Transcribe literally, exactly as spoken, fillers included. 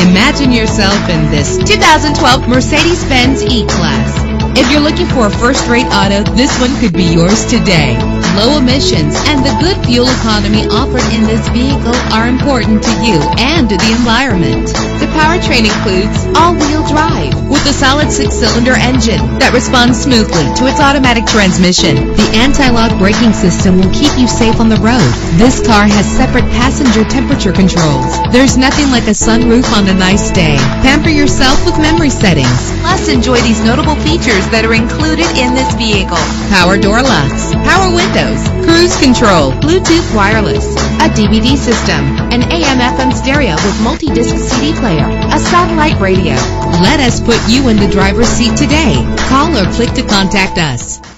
Imagine yourself in this two thousand twelve Mercedes-Benz E-Class. If you're looking for a first-rate auto, this one could be yours today. Low emissions and the good fuel economy offered in this vehicle are important to you and to the environment. The powertrain includes all-wheel drive with a solid six-cylinder engine that responds smoothly to its automatic transmission. The anti-lock braking system will keep you safe on the road. This car has separate passenger temperature controls. There's nothing like a sunroof on a nice day. Pamper yourself with memory settings. Plus, enjoy these notable features that are included in this vehicle: power door locks, power windows, cruise control, Bluetooth wireless, a D V D system, an A M F M stereo with multi-disc C D player, a satellite radio. Let us put you in the driver's seat today. Call or click to contact us.